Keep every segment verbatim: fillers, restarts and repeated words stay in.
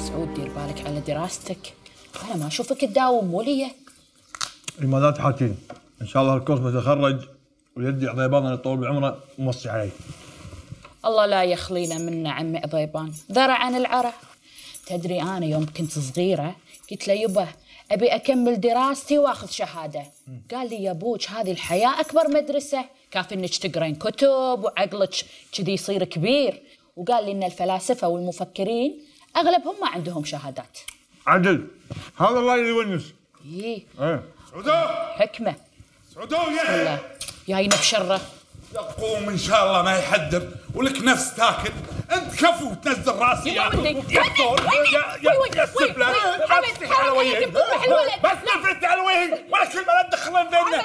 سعود دير بالك على دراستك، انا ما اشوفك تداوم مو ليه. ما لا تحاكين، ان شاء الله الكورس بتخرج ويدي عضيبان اللي طول بعمره موصي علي. الله لا يخلينا منا عمي عضيبان، ذرع عن العرى. تدري انا يوم كنت صغيره قلت له يبا ابي اكمل دراستي واخذ شهاده، قال لي يا ابوك هذه الحياه اكبر مدرسه، كافي انك تقرين كتب وعقلك كذي يصير كبير، وقال لي ان الفلاسفه والمفكرين اغلبهم ما عندهم شهادات. عدل هذا الراي اللي يونس. ايه ايه سعودو حكمه. سعودو بسم يا الله جاينا بشره. يقوم ان شاء الله ما يحدر ولك نفس تاكل، انت كفو تنزل راسي يا ولدي يا طول يا يا السفله ما تفتح على وجهك بس ما فتحت على وجهك ولا كلمه لا تدخلين بيننا.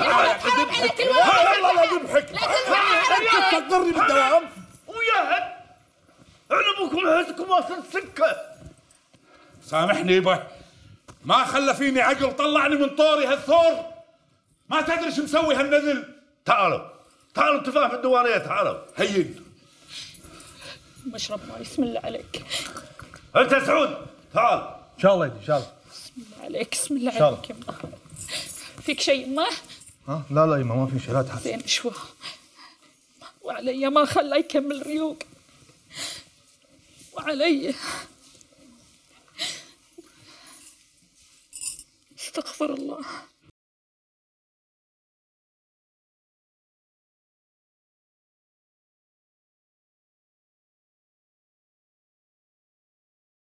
والله لا ذبحك انت تضرني بالدوام وياهد علمكم هزكم واصل سكه. سامحني يبا ما خلى فيني عقل، طلعني من طوري هالثور، ما تدري شو مسوي هالنذل. تعالوا تعالوا تفاهم الديوانيه، تعالوا هين مشرب ماي بسم الله عليك. انت يا سعود تعال. ان شاء الله ان شاء الله. بسم الله عليك بسم الله عليك يما. فيك شيء ما؟ ها لا لا يما ما في شيء لا تحزن. زين شو وعلي ما خلى يكمل ريوق، وعلي استغفر الله.